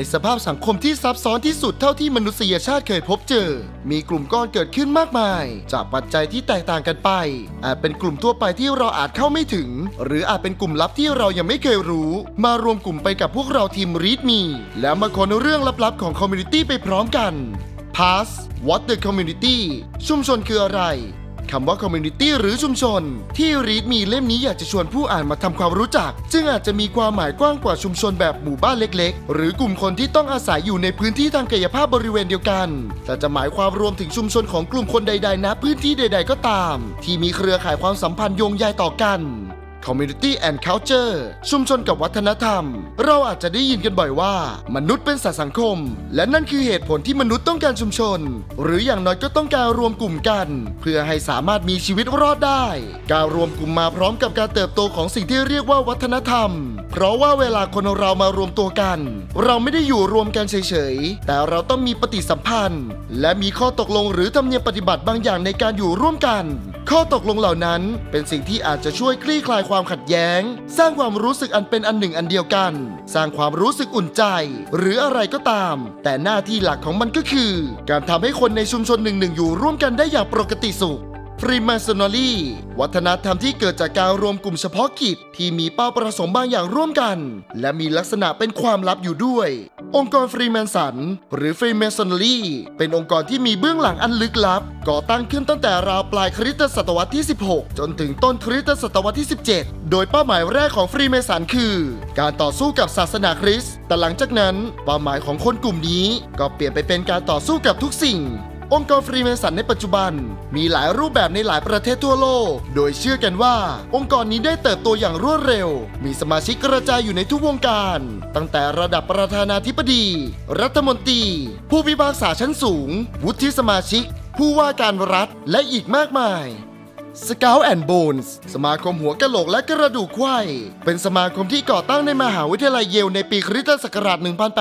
สภาพสังคมที่ซับซ้อนที่สุดเท่าที่มนุษยชาติเคยพบเจอมีกลุ่มก้อนเกิดขึ้นมากมายจากปัจจัยที่แตกต่างกันไปอาจเป็นกลุ่มทั่วไปที่เราอาจเข้าไม่ถึงหรืออาจเป็นกลุ่มลับที่เรายังไม่เคยรู้มารวมกลุ่มไปกับพวกเราทีม Read Me แล้วมาค้นเรื่องลับๆของคอมมูนิตี้ไปพร้อมกัน Pass What the Community ชุมชนคืออะไรคำว่า community หรือชุมชนที่ Read Me เล่มนี้อยากจะชวนผู้อ่านมาทำความรู้จักซึ่งอาจจะมีความหมายกว้างกว่าชุมชนแบบหมู่บ้านเล็กๆหรือกลุ่มคนที่ต้องอาศัยอยู่ในพื้นที่ทางกายภาพบริเวณเดียวกันแต่จะหมายความรวมถึงชุมชนของกลุ่มคนใดๆณพื้นที่ใดๆก็ตามที่มีเครือข่ายความสัมพันธ์โยงใยต่อกันCommunity and Culture ชุมชนกับวัฒนธรรมเราอาจจะได้ยินกันบ่อยว่ามนุษย์เป็นสัตว์สังคมและนั่นคือเหตุผลที่มนุษย์ต้องการชุมชนหรืออย่างน้อยก็ต้องการรวมกลุ่มกันเพื่อให้สามารถมีชีวิตรอดได้การรวมกลุ่มมาพร้อมกับการเติบโตของสิ่งที่เรียกว่าวัฒนธรรมเพราะว่าเวลาคนเรามารวมตัวกันเราไม่ได้อยู่รวมกันเฉยๆแต่เราต้องมีปฏิสัมพันธ์และมีข้อตกลงหรือธรรมเนียมปฏิบัติบางอย่างในการอยู่ร่วมกันข้อตกลงเหล่านั้นเป็นสิ่งที่อาจจะช่วยคลี่คลายความขัดแย้งสร้างความรู้สึกอันเป็นอันหนึ่งอันเดียวกันสร้างความรู้สึกอุ่นใจหรืออะไรก็ตามแต่หน้าที่หลักของมันก็คือการทำให้คนในชุมชนหนึ่งอยู่ร่วมกันได้อย่างปกติสุขFreemasonry วัฒนธรรมที่เกิดจากการรวมกลุ่มเฉพาะกิจที่มีเป้าประสงค์บางอย่างร่วมกันและมีลักษณะเป็นความลับอยู่ด้วยองค์กรฟรีแมนสันหรือ Freemasonry เป็นองค์กรที่มีเบื้องหลังอันลึกลับก่อตั้งขึ้นตั้งแต่ราวปลายคริสตศตวรรษที่ 16 จนถึงต้นคริสตศตวรรษที่ 17 โดยเป้าหมายแรกของฟรีแมนสันคือการต่อสู้กับศาสนาคริสต์แต่หลังจากนั้นเป้าหมายของคนกลุ่มนี้ก็เปลี่ยนไปเป็นการต่อสู้กับทุกสิ่งองค์กรฟรีแมนสันในปัจจุบันมีหลายรูปแบบในหลายประเทศทั่วโลกโดยเชื่อกันว่าองค์กรนี้ได้เติบโตอย่างรวดเร็วมีสมาชิกกระจายอยู่ในทุกวงการตั้งแต่ระดับประธานาธิบดีรัฐมนตรีผู้พิพากษาชั้นสูงวุฒิสมาชิกผู้ว่าการรัฐและอีกมากมายSkull and Bones สมาคมหัวกะโหลกและกระดูกไขว้เป็นสมาคมที่ก่อตั้งในมหาวิทยาลัยเยลในปีคริสตศักราช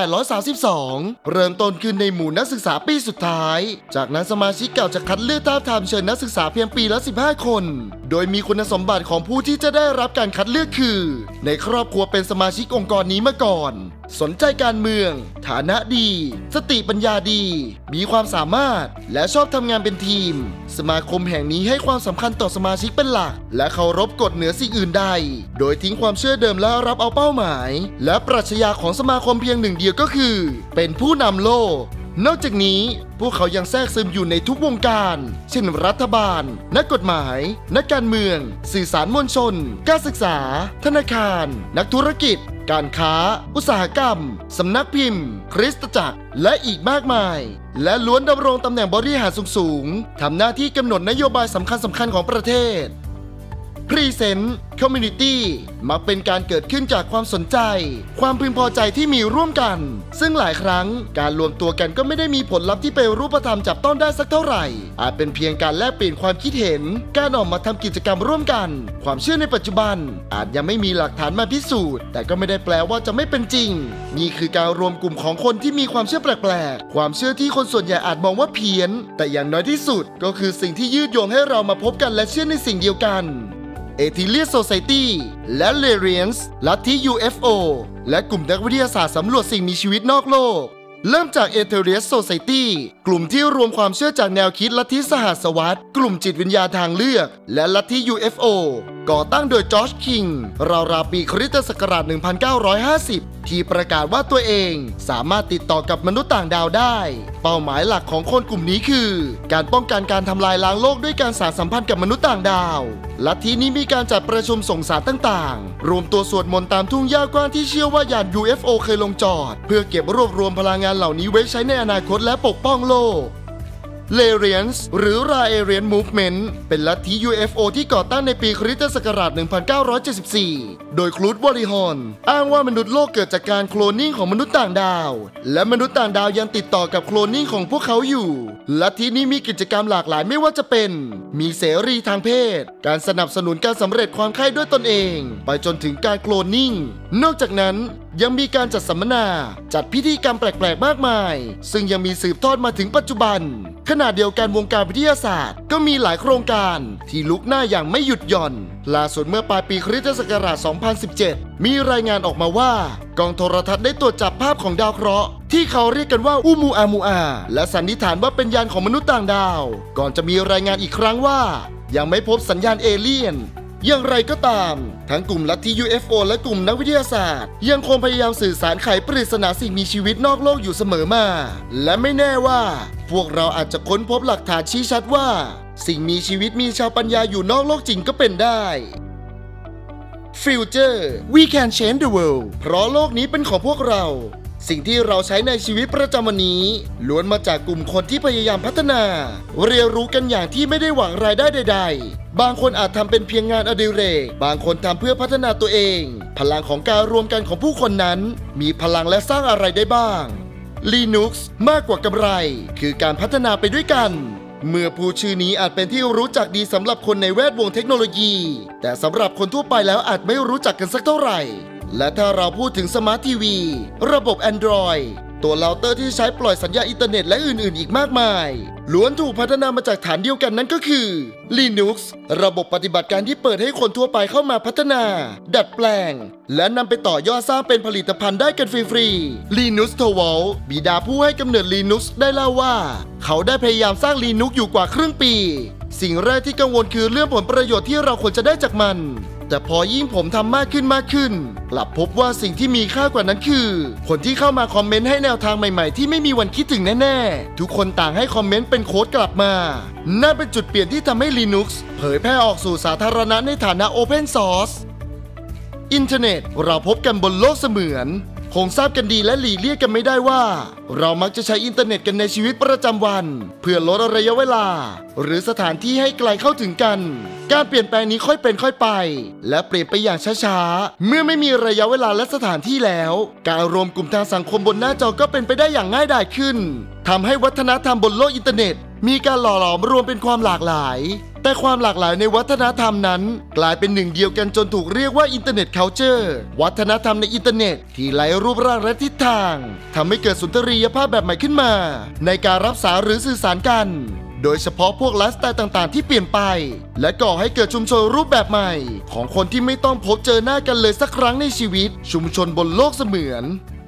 1832 เริ่มต้นขึ้นในหมู่นักศึกษาปีสุดท้ายจากนั้นสมาชิกเก่าจะคัดเลือกทาบทามเชิญนักศึกษาเพียงปีละ 15 คนโดยมีคุณสมบัติของผู้ที่จะได้รับการคัดเลือกคือในครอบครัวเป็นสมาชิกองค์กรนี้มาก่อนสนใจการเมืองฐานะดีสติปัญญาดีมีความสามารถและชอบทำงานเป็นทีมสมาคมแห่งนี้ให้ความสำคัญต่อสมาชิกเป็นหลักและเคารพกฎเหนือสิ่งอื่นใดโดยทิ้งความเชื่อเดิมและรับเอาเป้าหมายและปรัชญาของสมาคมเพียงหนึ่งเดียวก็คือเป็นผู้นำโลกนอกจากนี้พวกเขายังแทรกซึมอยู่ในทุกวงการเช่นรัฐบาลนักกฎหมายนักการเมืองสื่อสารมวลชนการศึกษาธนาคารนักธุรกิจการค้าอุตสาหกรรมสำนักพิมพ์คริสตจักรและอีกมากมายและล้วนดำรงตำแหน่งบริหารสูงๆทำหน้าที่กำหนดนโยบายสำคัญของประเทศPresent Community มักเป็นการเกิดขึ้นจากความสนใจความพึงพอใจที่มีร่วมกันซึ่งหลายครั้งการรวมตัวกันก็ไม่ได้มีผลลัพธ์ที่เป็นรูปธรรมจับต้องได้สักเท่าไหร่อาจเป็นเพียงการแลกเปลี่ยนความคิดเห็นการออกมาทำกิจกรรมร่วมกันความเชื่อในปัจจุบันอาจยังไม่มีหลักฐานมาพิสูจน์แต่ก็ไม่ได้แปลว่าจะไม่เป็นจริงนี่คือการรวมกลุ่มของคนที่มีความเชื่อแปลกๆความเชื่อที่คนส่วนใหญ่อาจมองว่าเพี้ยนแต่อย่างน้อยที่สุดก็คือสิ่งที่ยืดโยงให้เรามาพบกันและเชื่อในสิ่งเดียวกันAtheist Society และ Larians ลัทธิ UFO และกลุ่มนักวิทยาศาสตร์สำรวจสิ่งมีชีวิตนอกโลกเริ่มจาก Atheist Society กลุ่มที่รวมความเชื่อจากแนวคิดลัทธิสหัสวรรษกลุ่มจิตวิญญาณทางเลือกและลัทธิ UFO ก่อตั้งโดยจอร์จคิงราวๆปีคริสตศักราช 1950 ที่ประกาศว่าตัวเองสามารถติดต่อกับมนุษย์ต่างดาวได้เป้าหมายหลักของคนกลุ่มนี้คือการป้องกันการทำลายล้างโลกด้วยการสานสัมพันธ์กับมนุษย์ต่างดาวลัทธินี้มีการจัดประชุมส่งสารต่างๆรวมตัวสวดมนต์ตามทุ่งหญ้ากว้างที่เชื่อว่ายาน UFO เคยลงจอดเพื่อเก็บรวบรวมพลังงานเหล่านี้ไว้ใช้ในอนาคตและปกป้องโลกLarians หรือ Raelian Movement เป็นลัทธิ UFO ที่ก่อตั้งในปีคริสตศักราช 1974 โดยคลูดวอริฮอนอ้างว่ามนุษย์โลกเกิดจากการโคลนนิ่งของมนุษย์ต่างดาวและมนุษย์ต่างดาวยังติดต่อกับโคลนนิ่งของพวกเขาอยู่ลัทธินี้มีกิจกรรมหลากหลายไม่ว่าจะเป็นมีเสรีทางเพศการสนับสนุนการสำเร็จความใคร่ด้วยตนเองไปจนถึงการโคลนนิ่งนอกจากนั้นยังมีการจัดสัมมนาจัดพิธีกรรมแปลกๆมากมายซึ่งยังมีสืบทอดมาถึงปัจจุบันขณะเดียวกันวงการวิทยาศาสตร์ก็มีหลายโครงการที่ลุกหน้าอย่างไม่หยุดหย่อนล่าสุดเมื่อปลายปีคริสตศักราช 2017 มีรายงานออกมาว่ากองโทรทัศน์ได้ตรวจจับภาพของดาวเคราะห์ที่เขาเรียกกันว่าอูมูอาและสันนิษฐานว่าเป็นยานของมนุษย์ต่างดาวก่อนจะมีรายงานอีกครั้งว่ายังไม่พบสัญญาณเอเลี่ยนอย่างไรก็ตามทั้งกลุ่มลัทธิ UFO และกลุ่มนักวิทยาศาสตร์ยังคงพยายามสื่อสารไขปริศนาสิ่งมีชีวิตนอกโลกอยู่เสมอมาและไม่แน่ว่าพวกเราอาจจะค้นพบหลักฐานชี้ชัดว่าสิ่งมีชีวิตมีชาวปัญญาอยู่นอกโลกจริงก็เป็นได้ Future We Can Change the World เพราะโลกนี้เป็นของพวกเราสิ่งที่เราใช้ในชีวิตประจำวันนี้ล้วนมาจากกลุ่มคนที่พยายามพัฒนาเรียนรู้กันอย่างที่ไม่ได้หวังรายได้ใดๆบางคนอาจทำเป็นเพียงงานอดิเรกบางคนทำเพื่อพัฒนาตัวเองพลังของการรวมกันของผู้คนนั้นมีพลังและสร้างอะไรได้บ้าง Linux มากกว่ากำไรคือการพัฒนาไปด้วยกันเมื่อผู้ชื่อนี้อาจเป็นที่รู้จักดีสำหรับคนในแวดวงเทคโนโลยีแต่สำหรับคนทั่วไปแล้วอาจไม่รู้จักกันสักเท่าไหร่และถ้าเราพูดถึงสมาร์ททีวีระบบ Android ตัวเราเตอร์ที่ใช้ปล่อยสัญญาณอินเทอร์เน็ตและอื่นๆอีกมากมายล้วนถูกพัฒนามาจากฐานเดียวกันนั่นก็คือ Linux ระบบปฏิบัติการที่เปิดให้คนทั่วไปเข้ามาพัฒนาดัดแปลงและนำไปต่อยอดสร้างเป็นผลิตภัณฑ์ได้กันฟรีๆ Linus Torvalds บิดาผู้ให้กำเนิด Linux ได้เล่าว่าเขาได้พยายามสร้าง Linux อยู่กว่าครึ่งปีสิ่งแรกที่กังวลคือเรื่องผลประโยชน์ที่เราควรจะได้จากมันแต่พอยิ่งผมทำมากขึ้นกลับพบว่าสิ่งที่มีค่ากว่านั้นคือคนที่เข้ามาคอมเมนต์ให้แนวทางใหม่ๆที่ไม่มีวันคิดถึงแน่ๆทุกคนต่างให้คอมเมนต์เป็นโค้ดกลับมานั่นเป็นจุดเปลี่ยนที่ทำให้ Linux เผยแพร่ออกสู่สาธารณะในฐานะ Open Source อินเทอร์เน็ตเราพบกันบนโลกเสมือนคงทราบกันดีและหลีกเลี่ยงกันไม่ได้ว่าเรามักจะใช้อินเทอร์เน็ตกันในชีวิตประจำวันเพื่อลดระยะเวลาหรือสถานที่ให้ไกลเข้าถึงกันการเปลี่ยนแปลงนี้ค่อยเป็นค่อยไปและเปลี่ยนไปอย่างช้าๆเมื่อไม่มีระยะเวลาและสถานที่แล้วการรวมกลุ่มทางสังคมบนหน้าจอก็เป็นไปได้อย่างง่ายดายขึ้นทำให้วัฒนธรรมบนโลกอินเทอร์เน็ตมีการหล่อหลอมรวมเป็นความหลากหลายแต่ความหลากหลายในวัฒนธรรมนั้นกลายเป็นหนึ่งเดียวกันจนถูกเรียกว่าอินเทอร์เน็ต Culture วัฒนธรรมในอินเทอร์เน็ตที่ไร้รูปร่างและทิศทางทำให้เกิดสุนทรียภาพแบบใหม่ขึ้นมาในการรับสารหรือสื่อสารกันโดยเฉพาะพวกไลฟ์สไตล์ต่างๆที่เปลี่ยนไปและก่อให้เกิดชุมชนรูปแบบใหม่ของคนที่ไม่ต้องพบเจอหน้ากันเลยสักครั้งในชีวิตชุมชนบนโลกเสมือน